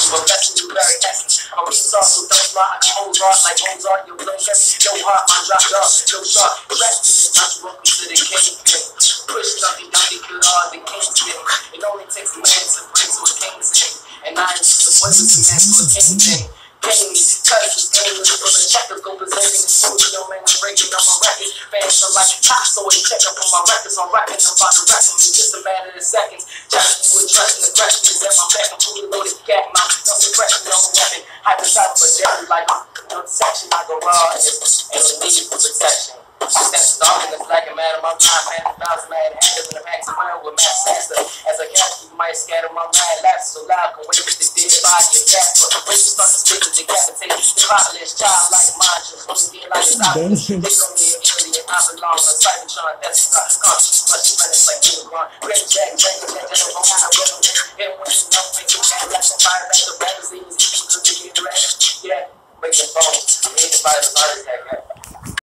but that's in your very essence. I'm a star, so don't lie. I can hold on like Mozart. Your brain heavy, no heart, my dropped off, no sharp. Rest in not welcome to the kingpin. Push nothing down, they could all the kingpin. It only takes a man to bring to a king's end. And I am the one with the man to a kingpin. Kings, cousins, gamers, for the checkers, go presenting the studio, man, I'm breaking on my records. Fans are like cops, always check up on my records. I'm rapping about the rest of me, just a matter of seconds. Just you addressing the questions at my back, I'm fully loaded cat mouth. No suppression, no weapon. Hyper of a jelly like no section, I go raw, and it's ain't no need for protection. That's dark in the black and mad in my mind, man. A thousand mad handles in the acting well with Matt Sasta. As I catch you might scatter my mind, laughs so loud, can wait with the dead body of Casper. When you start to speak and decapitate, the fatherless child like mine, just want to be like a doctor. They call me an alien, I belong on Cybertron, that's a conscious, plus you running like Unicron. Red Jack, don't know how to run them. Hit when you know, make you mad, like some fire, back to rappers, easy, to get ready. Yeah, break the bones, you need to fight the heart attack.